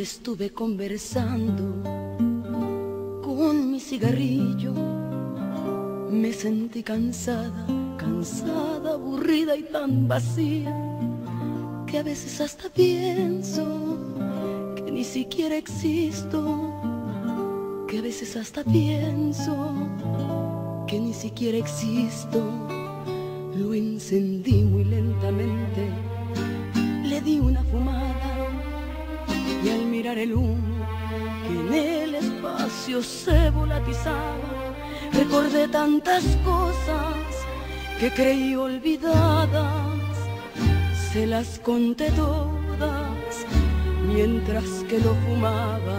estuve conversando con mi cigarrillo. Me sentí cansada, cansada, aburrida y tan vacía, que a veces hasta pienso que ni siquiera existo, que a veces hasta pienso que ni siquiera existo. Lo encendí muy lentamente, le di una fumada y al mirar el humo que en el espacio se volatizaba, recordé tantas cosas que creí olvidadas. Se las conté todas mientras que lo fumaba.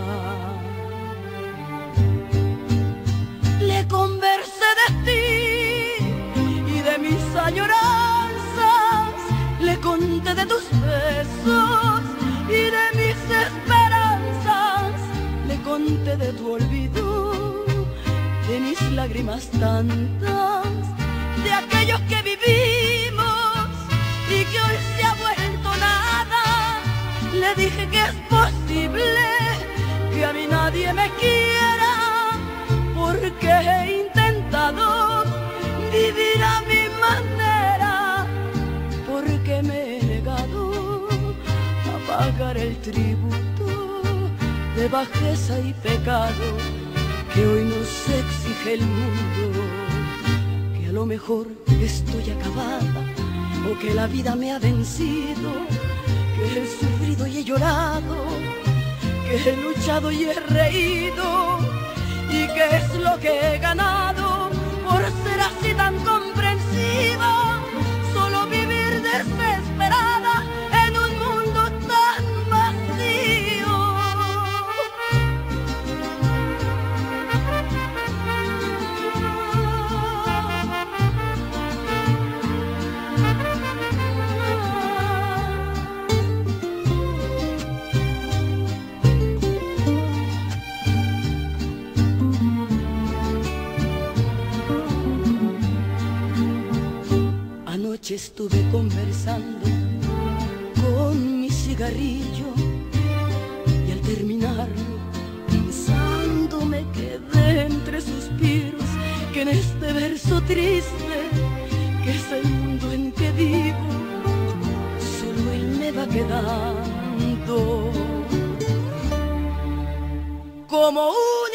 Le conversé de ti y de mis añoranzas, le conté de tus besos y de mis esperanzas, le conté de tu olvido, de mis lágrimas tantas, de aquellos que vivimos y que hoy se ha vuelto nada. Le dije que es posible que a mí nadie me quiera, porque he intentado vivir a mi manera, porque me he negado a pagar el tributo de bajeza y pecado que hoy nos exige el mundo. Que a lo mejor estoy acabada, o que la vida me ha vencido, que he sufrido y he llorado, que he luchado y he reído, y que es lo que he ganado por ser así tan comprensiva. Solo vivir desesperada en un mundo tan vacío. Anoche estuve conversando con mi cigarrillo y al terminarlo, pensando, me quedé entre suspiros, que en este verso triste, que es el mundo en que vivo, solo él me va quedando como un